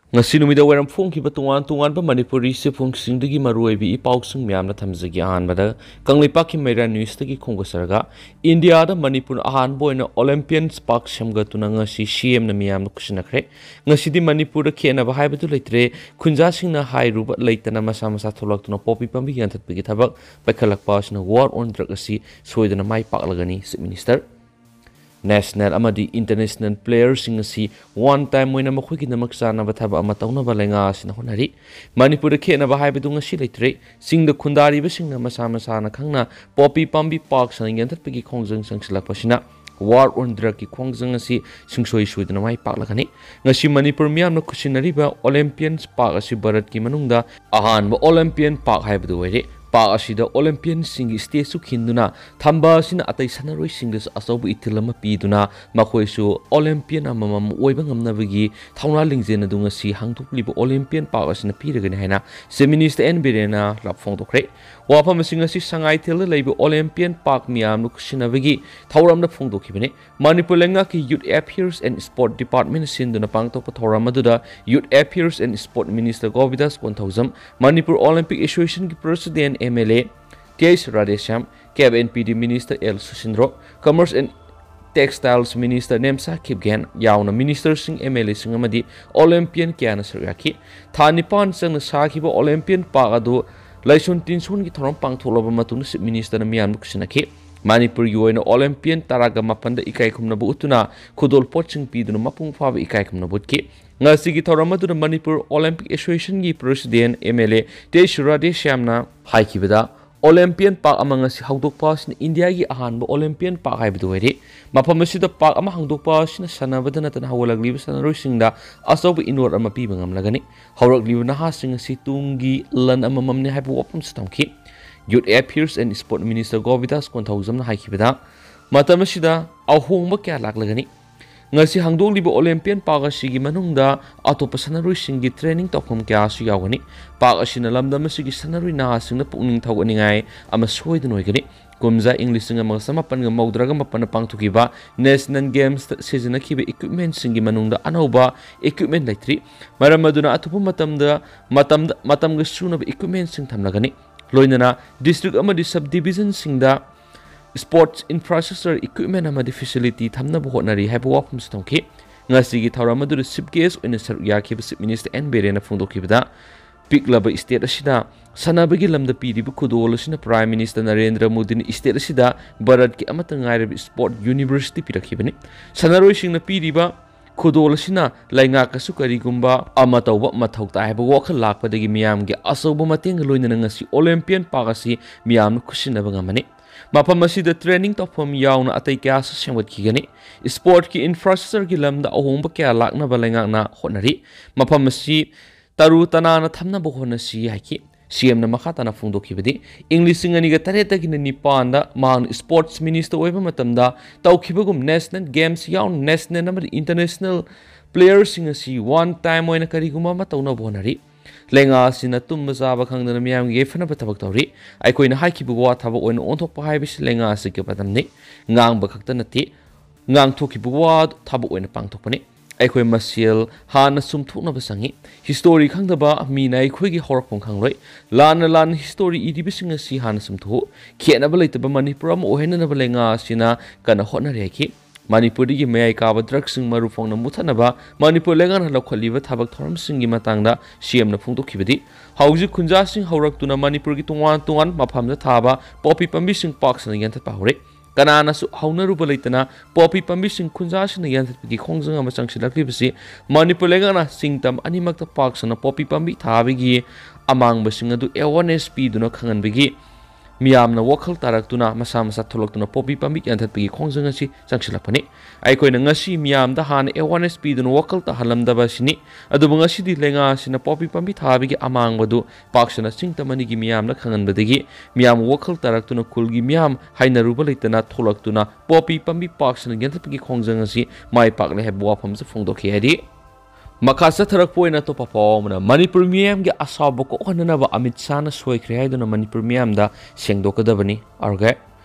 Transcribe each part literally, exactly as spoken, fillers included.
Ngasi numida waram phung ki batuan tuan pa Manipuri se phung singdagi maroi bi ipau sing myam na thamjagi an bada kanglipa ki mera news tagi khongosarga India da Manipur ahan boina Olympian Spark shamga tuna ngasi C M na myam na kushinakre ngasi di Manipur da khena ba hai batu leitre khunja sing na hai ruba leitana masa masa tholak tuna popi pambi yan that bigi thabak pakhalak pas na war on drug asi soidana mai paklagani se minister National amadi international players sing asi one time moina makhoi ki namak sana ba thaba ama tawna ba lenga sina honari Manipur da khena ba hai bidu ngasi leitre sing da khundari ba sing na masa masa na khangna popi pambi park sang yan that bigi khongjang sangsila pasina war on drug ki khongjang asi singsoi suidna mai paklagani ngasi Manipur miyam na kushinari ba Olympian Park asi Bharat ki manungda ahan ba Olympian Park hai bidu were Park asida Olympian singi stage su khinduna thamba sina atai sanaroi singdas asobu itilama piduna makhoi su Olympian amamam oiba ngamna bagi thauna lingjena dunga si hangtuklibo Olympian Park asina piragani haina se minister N Birena lapfong tokre wapam singa si sangai thel leibo Olympian Park miam nu kusina bagi thauram na phong dokhibane Manipur lenga ki youth affairs and sport department sinduna pangtok thoram aduda youth affairs and sport minister Govidas one thousand Manipur Olympic Association ki president M L A T S Radesham, K B N P D Minister L Susindro, Commerce and Textiles Minister Nemsa Kipgan, Yauna Minister Sing M L A Sing Amadi, Olympian Kiana Saraki, Tanipan Sang Sakibo Olympian Pagado, Laison Tinsun Gitaron Pang Tolova Matun Minister Mian Muksinaki, Manipur Yuan Olympian Taraga Mapanda Ikaikum Nabutuna, Kudol Poching Pidun Mapung Fav Ikaikum Nabutki. Ngasi Torama to the Manipur Olympic Association gi President M L A Teshurade Shamna Haikibada Olympian Park among us Hangdok Pass in India gi ahan Olympian Park Hibduere Mapamasi the Park among Hangdok Pass in Sanavadan and Hawala Lives and Rosinda Asob inward Amapi Bangam Lagani Howard Livna Hasing Situngi Lan Amamni have Wapam Stonki Youth Affairs and Sport Minister Govidas one thousand Haikibada Matamasida Ahoma Kalak Lagani Ngasi hangdong libo Olympian Park asigi manungda atopa sanaroi singi training tokhom kya su yawani Park asina lamdam asigi sanaroi na singna pungning thawani ngai ama soidan oigani kumza English singa mga samapan nga maudraga mapan na pangtukiba National Games season na kiba equipment singi manungda anauba equipment laitri maram maduna atupo matamda matamda matamga sunab equipment sing thamlagani loinana district amadi subdivision singda Sports infrastructure equipment amadi facility thamna bohonari haibo wapum stonki ngasi gi thawra madu sip case in sir ya ki minister N Birena phongdokibada piklaba state asida sanabagi lamda pidi bu khudol asina prime minister Narendra Modi ni state asida Bharat ki amata ngai sport university pirakhibani sanaroi singna pidi ba khudol asina lainga kasu karigumba amatawa mathau ta haibo wakhal lakpadagi miyam gi asoba mateng loina ngasi Olympian Park asi miyam khusina bangamani Mapam asida training topam yauna atai kya sa sengwat kigani sport ki infrastructure ki lamda ahomba kya lakna balenga na honari mapam asi taru tanana thamna bohona si haki C M na makhata na phungdo kibadi English singani ga tareta ki ni panda man sports minister oiba matamda tawkhibagum national games yaun national number international players singa si one time oina kariguma matawna bonari Lenga sina tumba zaba khangdana miyam ge fana batabak tawri ai koina haikibu wa thaba oina onthokpa haibis lenga sike patamni ngang ba khakta nati ngang thokibu wa thaba oina pangthokpani ai koi masiel hana sumthukna basangi history khangdaba mi nai khoi gi horakpong khangloi lan lan history idibising si hana sumthu khena ba leitaba Manipur am ohena na lenga sina kana hotna reki Manipur gi mayai ka ba drug sing maru phong na muthanaba Manipur lengan hala kholiba thabak thoram sing gi matangda C M na phung tokhibadi hauji khunja sing haurak tuna Manipur gi tungwan tungwan mafam da thaba popi pambi sing park san yan that pahore kanana su hauna ru balaitana popi pambi sing khunja sing yan that gi khongjang ama changsilakli bisi Manipur lengana singtam animak ta park san popi pambi thabi gi amang basing adu awareness pi duna khangan bigi Miyamna wakal tarak tuna masa masa tholok tuna popi pambi yan that bigi khongjang asi changsilapani ai koina ngasi miyam da han awareness pi duna wakal ta halamdaba sini adu ngasi di lenga sina popi pambi thabi gi amang badu paksana singtamani gi miyam na khangan badagi miyam wakal tarak tuna kulgi miyam haina ruba leitana tholok tuna popi pambi paksana yan that bigi khongjang asi mai pakle he bwa pham se phongdokhi adi Makasa tarak poina to papawmana Manipur miyam gi asaba ko onana ba Amit Shah na soikre haiduna Manipur miyam da sengdokadabani arga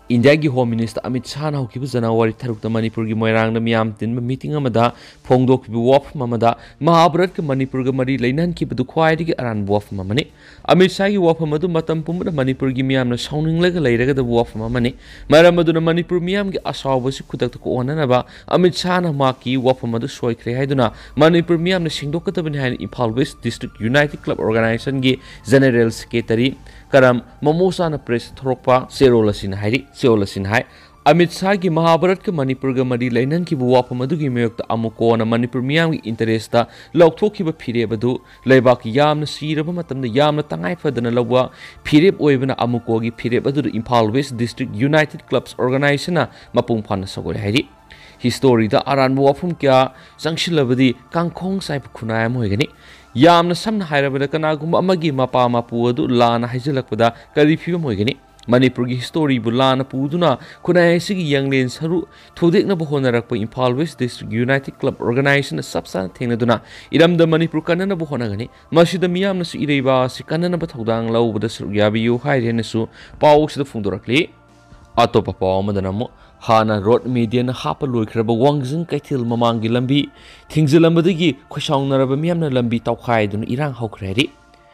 India ki Home Minister Amit Shah na hokibu Janawari tharukta Manipur ki Moirang na miyam tinba meeting amada phongdok ki waf mamada Mahabharat ka Manipur ga mari lainan ki badu khwaidi ki aran waf mamani Amit Shah ki waf amadu matam pumda Manipur ki miyam na sauning laga lairaga da waf mamani maram adu na Manipur miyam ki asawa si khudak ta ko onana ba Amit Shah na ma ki waf amadu soikre haiduna Manipur miyam na singdok ka tabani hain Imphal West District United Club Organization ki General Secretary karam mamosa na press thorokpa serolasin hairi seolasin hai Amit Shah ki Mahabharat ka Manipur ga mari lainan ki buwapa madugi mayokta amuko na Manipur miyam ki interest ta laukthokhiba phireb adu leibak yamna siraba matamda yamna tangai fadana lawa phireb oibana amuko gi phireb adu Imphal West District United Clubs Organization na mapung phana sagoi hairi history da aran wafum kya sangshilabadi kangkhong sai khunai moigani yamna samna hairabada kanagum amagi mapa mapu adu lana haijalakpada kari phibam moigani Manipur ki history bu lana puduna khunai sigi yanglen saru thodekna bohonarakpa Imphal West District United Club Organization sabsan thengnaduna iramda Manipur kanana bohonagani masida miyamna su ireiba si kanana bathodang lawbada suryabiyu hairenasu pawsida phungdorakli atopa pawmadana mo Hana road median hapa loikraba Wangjing Kaithil mamangi lambi thingzilambadagi khosawnaraba miyamna lambi tawkhaiduna irang hawkreri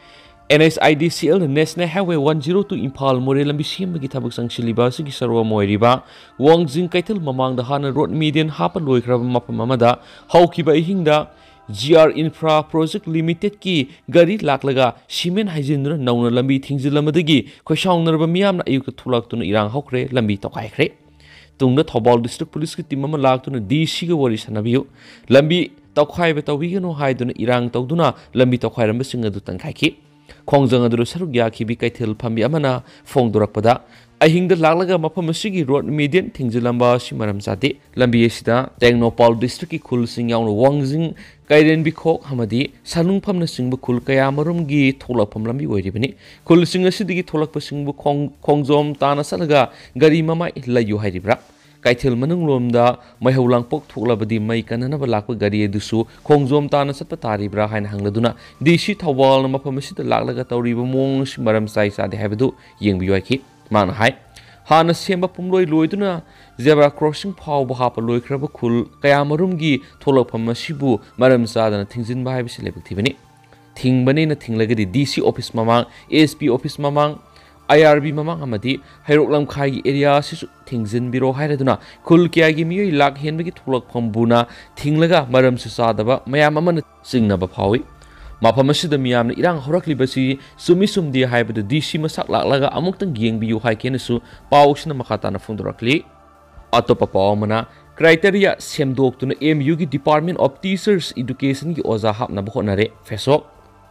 N S I D C L National Highway one oh two Imphal More lambi sembagi thabak sangshiliba sigi sarwa moiriba Wangjing Kaithil mamangda hana road median hapa loikraba mapam amada hawkiba ihingda G R Infra Project Limited ki gari laklaga cement haijinduna nauna lambi thingzilamadagi khosawnaraba miyamna ayukta thulaktuna irang hawkre lambi tawkhaikre Tungna Thobal District Police ki team ama laktuna D C ga wari sanabiyu lambi tawkhaiba tawbigano haiduna irang tawduna lambi tawkhairamba singa du tangkhaiki khongjang adu saruk yakhibi Kaithil phambi amana phongdorakpada ahingda laklaga mafam asigi road median thingzilamba simaram jate lambi asida Tengnopal District ki khul sing yauna Wangjing Kairen bikhok hamadi sanung phamna singbu khul kaya marum gi tholakpham lambi oiribani khul sing asidigi tholakpa singbu khong khongjom tana salaga gari mama layu hairibra Kaithil manung lomda maihaulang pok thoklabadi mai kanana ba lakpa gari edusu khongjom tana satpa taribra haina hangladuna D C Thawal na mafam asida laklaga tawriba mong simaram sai sade habadu yengbiyu aiki mana hai Hana semba pumloi loiduna zebra crossing phau bahapa loikraba khul kayamarum gi tholakpham asibu maram sadana thingjinba haibisi lebak thibani thingbani na thinglagadi D C office mamang A S P office mamang I R B mamang amadi hairoklam khai gi area sisu thingjin biro hairaduna khul kya gi miyoi lak henbagi tholakpham buna thinglaga maram su sadaba mayam amana singnaba phawi Mafam asida miyamna irang horaklibasi sumi sumdi haibada D C masak laklaga amuktang yengbiyu haikenasu pawsina makhatana phungdorakli atopa pawmana criteria semdoktuna M U gi Department of Teachers Education gi oza hapna bahonare fesok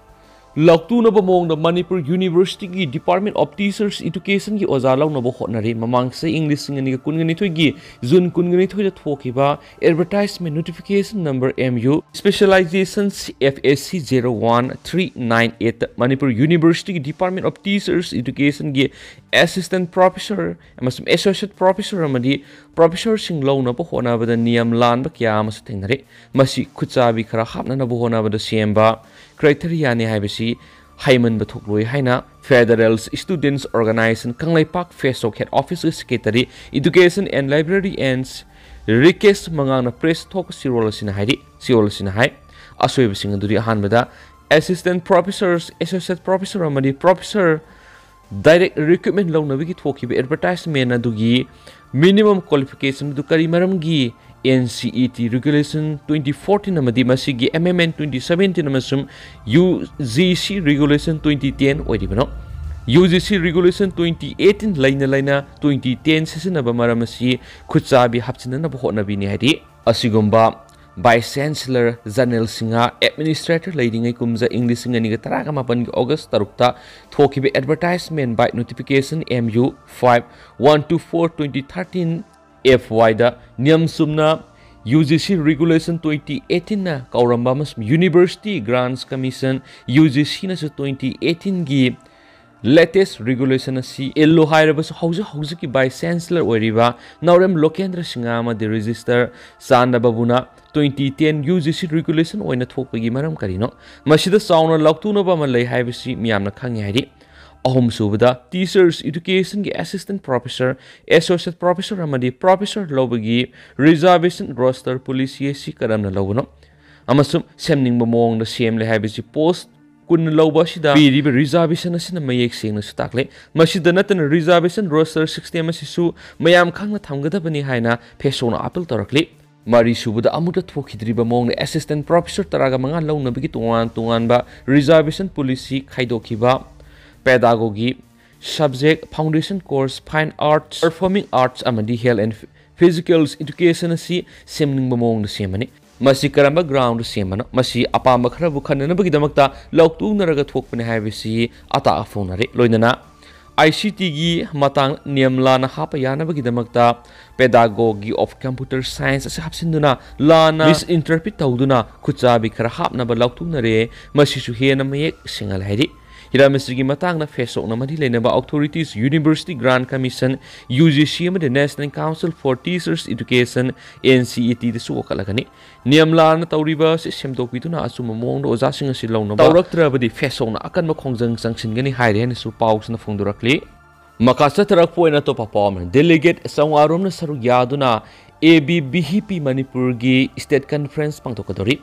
Laktuna bamong na Manipur University gi Department of Teachers Education gi oza launa bahonare mamangsa English ngani kungani thoigi June kungani thoida thokiba advertisement notification number M U specializations F S C zero one three nine eight Manipur University gi Department of Teachers Education gi assistant professor amasum associate professor amadi professor sing launa bahona bada niyam lan ba kya amas thengnare masi khuchabi khara hapna na bahona bada semba criteria ni haibasi haiman bathukloi haina Federal Students Organization Kanglaipak Fesok Head Office Secretary Education and Library and Request mangana press talk sirolasin hairi sirolasin hai asoi bising aduri hanbada assistant professors associate professor amadi professor direct recruitment launa wiki thoki advertisement adugi minimum qualification du kari maram gi N C E T Regulation twenty fourteen amadi masigi M M N twenty seventeen amasum U G C Regulation twenty ten oiribano U G C Regulation twenty eighteen laina laina twenty ten sesinaba maramasi khutsabi hapchinana bahotnabi ni haidi asigumba Vice Chancellor Janel Singha Administrator Leading Kumza English Singani Taraga Mapan August Tarukta Thokibi Advertisement by Notification M U five one two four twenty thirteen F Y da Niyam Sumna U G C Regulation twenty eighteen na Kauramba Mas University Grants Commission U G C na twenty eighteen gi latest regulation asi ello hairabas hauja hauja ki Vice Chancellor oiriba Naurem Lokendra Singha ma de register Sanda Babuna twenty ten U G C regulation oina thokpagi maram karino masida sauna laktuna ba ma lei haibasi miyamna khangi hairi ahum subada teachers education gi assistant professor associate professor amadi professor lobagi reservation roster police si karamna lawno amasum semning bomong da sem le habisi post kun lawba sida piriba reservation asina mayek sengna sutakle masida natan reservation roster system asisu mayam khangna thamgadabani haina fesona appeal torakli mari subada amuda thokidriba mong assistant professor taraga manga lawnabagi tungan tungan ba reservation police khaidokhiba pedagogy subject foundation course fine arts performing arts amadi health and physical education asi semning bomong na semani masi karamba ground semana masi apamba kharabu khanana bagidamakta loktu naraga thokpane haibisi ata afonare loinana I C T gi matang niamla na hapa yana bagidamakta pedagogy of computer science ase hapsinduna lana misinterpret tawduna khuchabi khara hapna ba loktu nare masi su hena mayek singal haidi Hiramesigi matang na fesok na madi lenaba authorities University Grant Commission U G C and the National Council for Teachers Education N C E T the suokalagani niamla na tawriba se semdokbituna asuma mong do oja singa silawna ba tawraktrabadi fesok na akan makhongjang sangsingani haire ne su paus na phongdurakli makasa tarak poina to papom delegate sangarom na saru yaduna A B B H P Manipur gi state conference pangtokadori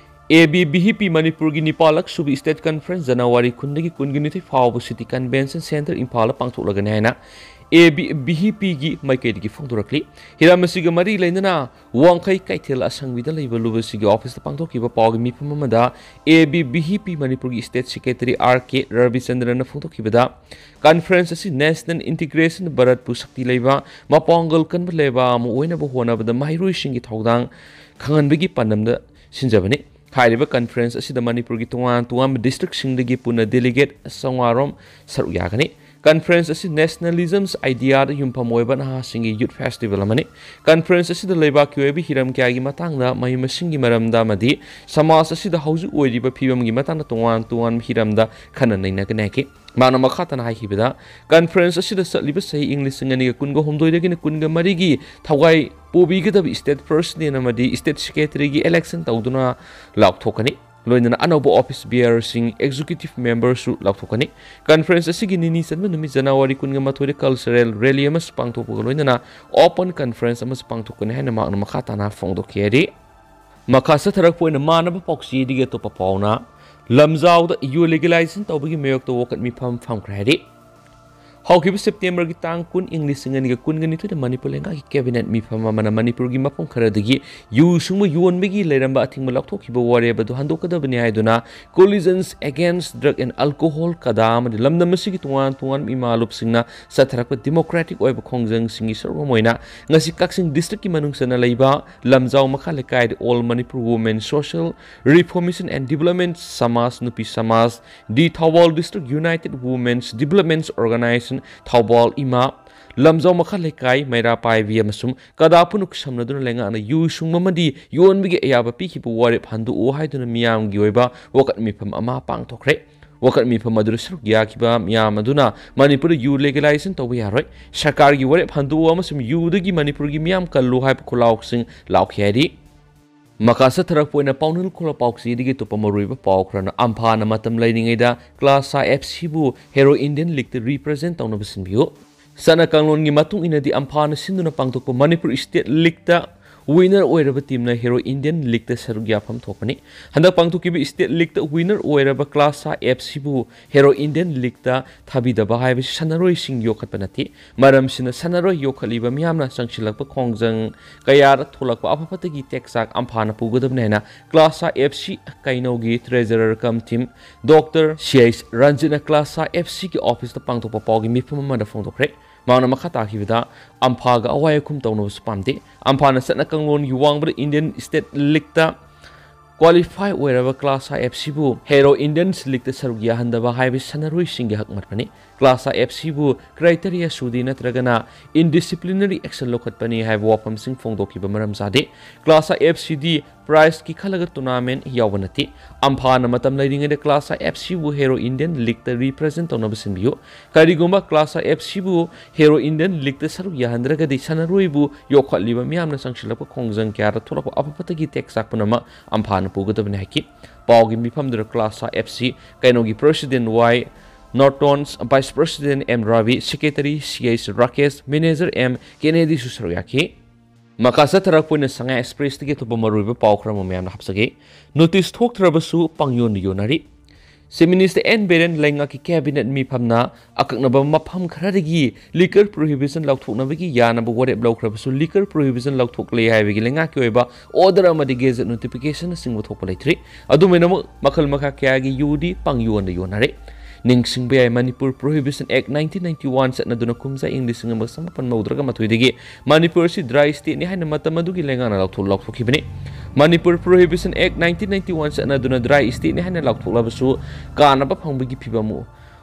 A B B H P Manipur gi Nipalak Subi State Conference January kundagi kunginiti Fawu City Convention Center Impala pangtholagani haina A B B H P gi maikedi gi phongdurakli hiramasiga mari leinana wangkai kaithel asangwida leiba lubasigi office ta pangthokiba pawgi mifam amada A B B H P Manipur gi State Secretary R K Ravichandran na phongthokibada conference asi National Integration Bharat pu sakti leiba mapangal kanba leiba amu oina bo hona bada mairoi singi thawdang khanganbigi panamda sinjabani Hairiba conference asida Manipur gi tungan tungan district singdagi puna delegate sangarom saru yagani conference asi nationalism's idea da yumpam oiba na singi youth festival amani conference asida leiba kyoebi hiram kya gi matangda mahima singi maramda madi samas asida hauju oiriba phibam gi matangda tungan tungan hiramda khana naina kanaki mana makhata na haibida conference asida satliba sahi english ngani kungo homdoi dagi kunga marigi thawai pobi gi da state first ne namadi state secretary gi election tawduna laukthokani loinana anobo office bearer sing executive members su laukthokani conference asigi nini sanma numi January kunga mathore cultural rally amas pangthokpo loinana open conference amas pangthokani haina makna makhata na phongdokheri makhasa tharak poina manaba poksi dige to papauna lamjau da yu legalization tawbagi mayok to wokat mi pham pham kraheri hawkiba September gi tang kun English ngani ga kun ngani to Manipur lenga gi cabinet mi phama mana Manipur gi mapom kharadagi yu sungma yuon begi leramba athingma lakthokiba ware badu handokadabani haiduna collisions against drug and alcohol kadam lamdam sigi tuan tuan imalup singna satharak democratic oiba khongjang singi sarwamoina ngasi kaksing district ki manung sana leiba lamjau makha lekai all Manipur women social reformation and development samas nupi samas di Thawal district united women's development organization Thawal ima lamjau makha lekai maira pai vi amasum kadapunuk samnaduna lenga na yu sungmamadi yonbigi ayaba pikhibu ware phandu o haiduna miyam gi oiba wakat mifam ama pangthokre wakat mifam adur saruk yakiba miyam aduna Manipur yu legalization tawbi yaroi sarkar gi ware phandu amasum yu dagi Manipur gi miyam kallu haib khulauk sing laukheri makasa tharak poina paunul khola pauksi dige to pamoroi ba paukrana amphana matam lainingaida class F C bu hero Indian league to represent tawna basin bio sana kanglon gi matung inadi amphana sinduna pangtok Manipur state league ta winner oiraba team na hero Indian league ta sarugya pham thokani handak pangtok ki state league ta winner oiraba class F C bu hero Indian league ta thabi da ba haiba sanaroi sing yokhat panati maram sina sanaroi yokhaliba miyamna sangsilakpa khongjang kayar tholakpa apapata gi teksak amphana pugodabna na class F C kainogi treasurer kam team Doctor Sheis Ranjina class F C ki office ta pangtok pa pawgi mifam ma da phongdokre mauna makhata hibida amphaga awai khum tawno spamde amphana satna kanglon yuwang bra Indian state league ta qualify oiraba class F C bu hero Indian league ta sarugya handaba haibi sanaroi singi hakmatpani class F C bu criteria sudi natragana indisciplinary action lokhatpani haiba wapam sing phongdokiba maram jade class F C di prize ki khalaga tournament yawanati amphana matam lairinga de class F C bu hero Indian league ta represent tawna basin biyo karigomba class F C bu hero Indian league ta sarugya handraga di sanaroi bu yokhaliba miyamna sangsilapa khongjang kyara tholakpa apapata gi teksak panama amphana pugadabne haki pawgi mifam dra class F C kainogi president y Norton's Vice President M. Ravi, Secretary C H Rakesh, Manager M. Kennedy Susaruyaki. Makasa tarakpo na Sanga Express tiki topo maruiba paukra mo mayam na hapsage. Notice talk trabasu pangyon yonari. Si Minister N. Beren lenga ki cabinet mi pamna akak na ba mapam karadigi liquor prohibition lautok na bigi ya na ba wade block trabasu liquor prohibition lautok le hai bigi lenga ki Oiba order ama di gazette notification na singwa tok palay tri. Adu may namo makal maka kaya gi yudi pangyon na yonari. Ning singbay Manipur Prohibition Act nineteen ninety-one sa naduna kumsa English nga masamapan maudraga matuidigi Manipur si dry state ni hay na matamadugi lenga na lautok lautok hibini Manipur Prohibition Act nineteen ninety-one sa naduna dry state ni hay na lautok labasu kaana ba pangbagi piba mo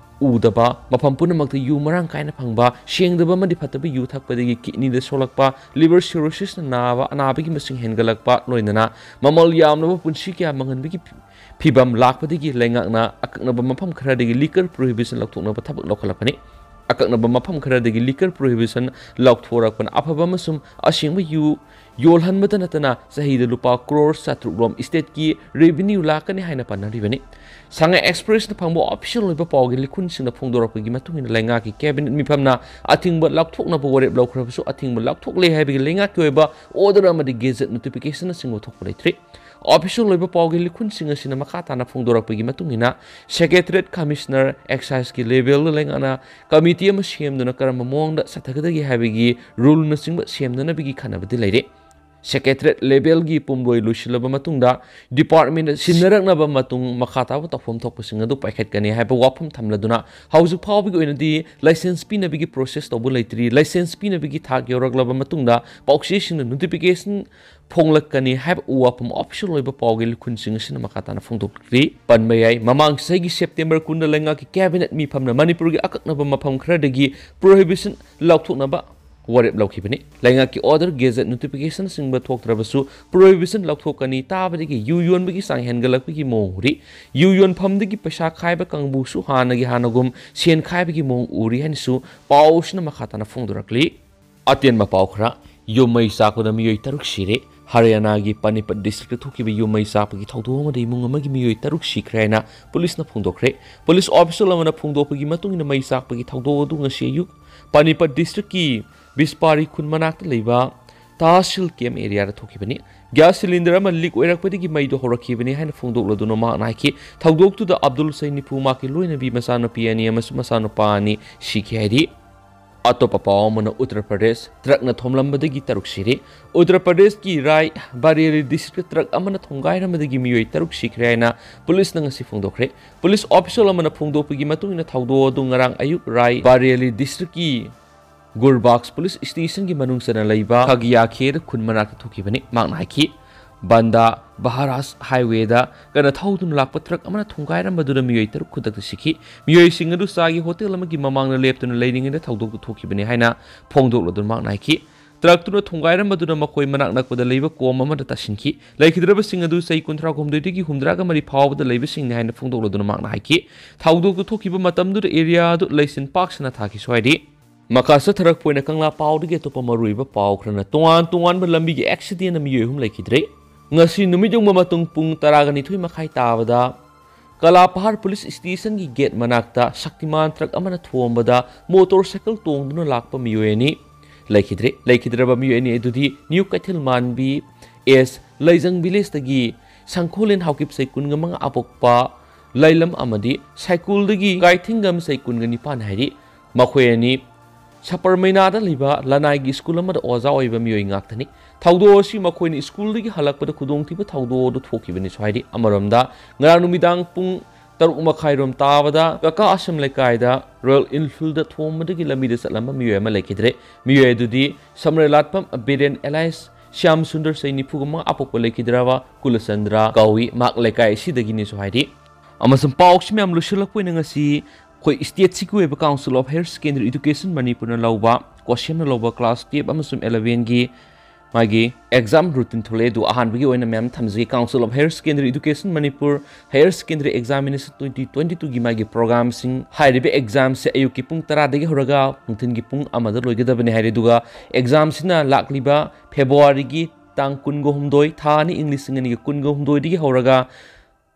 udaba mapampuna magta yu marang kaya na pangba siyengdaba madipatabi yu thakpadagi kidney da solakpa liver cirrhosis na nawa anabigi masing hengalakpa loinana mamal yam na ba punsi kaya manganbigi Pibam lakpadigi lengak na akak na ba mapam karadagi liquor prohibition lautok na ba tabak laukalapani akak na ba mapam karadagi liquor prohibition lauktorak pan apaba masum asing ba yu yolhan mata natana sahida lupa crore satrugrom state ki revenue lakani haina panaribani Sanga Express na pangbo official loiba pawgi likun sing na phongdorak pagi matungin lenga ki cabinet mi phamna ating ba lakthok na ba warep laukrab so ating ba lakthok le habi lenga ki Oiba order ama di gazette notification na singo thok palai tri Official loiba pawgi likun singa sina makata na phongdorak pagi matungina Secretariat Commissioner Excise ki level lenga na committee ama semduna karama mongda sathagdagi habigi rule na singba semduna bigi khanabadi leire Secretariat level gi pumroi lusilaba matungda department sinarak na ba matung makata ba tokfom thokpa singa du paikhet kani haiba wapum thamladuna hauju phawbi oina di license pina bigi process tobu leitri license pina bigi thak yoraglaba matungda pauksi sing notification phonglak kani haiba wapum official loiba pawgi likun singa sina makata na phongdokri panmayai mamang sagi September kunda lenga ki cabinet mi phamna Manipur gi akak na ba mapham khradagi prohibition lauthok na ba warep laukibani lenga ki order gazette notification singba thoktrabasu prohibition lauthokani tabadigi yuyon bagi sang hengalakpi monguri yuyon phamdigi paisa khaiba kangbu su hanagi hanagum sen khaibagi mong uri hansu pausna makhata na phongdorakli atien ma paukhra yomai sakoda Miyoi taruk sire Haryana gi Panipat district thukibi yomai sapagi thawdo ma dei mung amagi Miyoi taruk sikhraina police na phongdokre police officer amana phongdokpagi matungina mai sapagi thawdo du ngasi yuk Panipat district ki Bispari kun manakta leiba tahsil kem area ra thokibani gas cylinder ama leak oirakpadi mai do horakibani haina phongdokladuna ma naiki thawdok tu da Abdul Sainipu ma ki loina bi masano piani ama masano pani sikhi haidi atopa pawamana Uttar Pradesh truck na thomlambadagi taruk siri Uttar Pradesh ki Rai Bareli district truck amana thongairamadi Miyoi taruk sikhraina police na ngasi phongdokre police officer amana phongdokpagi matungina thawdo du ngarang ayuk Rai Bareli district ki Gurbax police station ki manung sana leiba khagiya kher khun manak thukibani makna ki Banda Baharas highway da kana thaudun lakpa truck amana thongairam madura Miyoi taruk khudak sikhi Miyoi singadu sagi hotel amagi mamang na leptuna leining ina thaudok thukibani haina phongdok lodun makna ki truck tuna thongairam maduna makoi manak nakpada leiba kom amada tasinki laikhidraba singadu sei kunthra gomdoi gi humdraga mari phawbada leiba singni haina phongdok lodun makna ki thaudok thukiba matamdu area du leisin park sana thaki soidi Makasa tarak poina kangla pau de to pamaruiba pau khrana tuan tuan ba lambi gi accident na Miyoi hum laikidre ngasi numijong mamatung pung taragani thui makhai tabada kala pahar police station gi gate manakta Shaktiman truck amana thombada motorcycle tongduna lakpa Miyoi ni laikidre laikidra ba Miyoi ni edudi new kathil manbi es laijang village tagi sangkholin haukip sai kunga mga apokpa lailam amadi cycle dagi kaithingam sai kunga nipan hairi makhoi Sapar mainada liba lanai gi school amada oza oiba Miyoi ngaktani thawdo si makhoi ni school digi halakpada khudong tiba thawdo do thokibani swaidi amaramda ngarang numidang pung taruk makhai rom tabada kaka asam lekaida Royal Enfield da thomdagi lamida salama Miyoi ma lekidre Miyoi dudi samrelatpam Beren Alliance Syam Sundar Saini phugama apokpa lekidrawa Kulasandra Kawi mak lekai sidagi ni swaidi amasam pauk simyam lushulakpoi ngasi Koi state Security Council of Higher Secondary Education Manipur na lauba question na lauba class twelve amasum eleven gi magi exam routine thole du ahan bigi oina mem thamji Council of Higher Secondary Education Manipur Higher Secondary Examination twenty twenty-two gi magi program sing hairibe exam se ayuki pung tara dagi horaga pungtin gi pung amada loigedabani hairi duga exam sina lakliba February gi tang kun go humdoi thani English ngani gi kun go humdoi digi horaga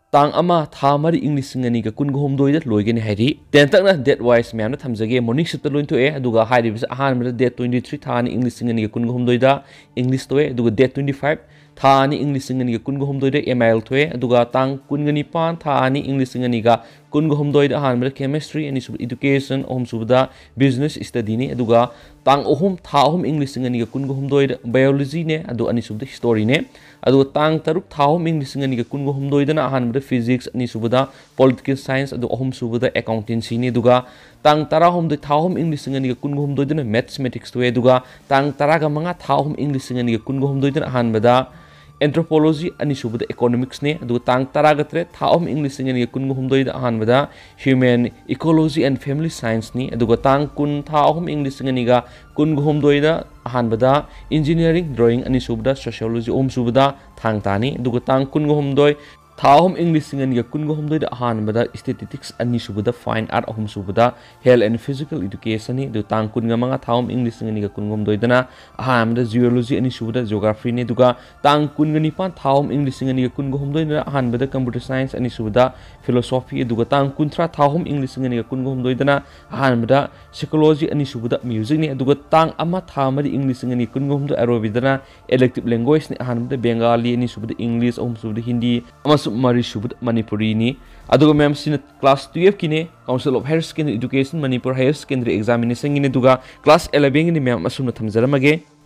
tang ama tha mari English ngani ga kun gom doi da loigeni hairi ten tak na date wise myam na thamjage morning shift loin to e aduga hairi bis ahan ma date twenty-three tha ni English ngani ga kun gom doi da English to e aduga date twenty-five tha ni English ngani ga kun gom doi da email to e aduga tang kun ngani pan tha ni English ngani ga kun gom doi da ahan ma chemistry ani sub education om subda business study ni aduga tang ohum tha ohum English ngani ga kun gom doi da biology ne adu ani subda history ne adu tang taruk tha ohum English ngani ga kun gom doi da na ahan ma physics ani subda political science adu ohum subda accountancy ni duga tang tara hom de tha ohum English ngani ga kun gom doi da mathematics to e duga tang tara ga manga tha ohum English ngani ga kun gom doi da ahan ma anthropology ani subda economics ne adu tang tara ga tre tha ohum English ngani ga kun gom doi da ahan ma human ecology and family science ni adu tang kun tha ohum English ngani ga kun gom doi da ahan ma engineering drawing ani subda sociology om subda thang tani adu tang kun gom doi Thahom English ngani ga kun gom doi da ahan ma statistics ani subda fine art ahum subda health and physical education ni du tang kun nga mga thahom English ngani ga kun gom doi da na ahan ma geology ani subda geography ni duga tang kun ngani pan thahom English ngani ga kun gom doi da ahan ma computer science ani subda philosophy duga tang kun thra thahom English ngani ga kun gom doi da na ahan ma psychology ani subda music ni duga tang ama thamari English ngani kun gom doi arobi da na elective language ni ahan ma Bengali ani subda English ahum subda Hindi ama Mari Subud Manipuri ni aduga ma'am sin class twelve kine Council of Higher Secondary Education Manipur Higher Secondary Examination ni duga class eleven ni ma'am asuna thamjaramage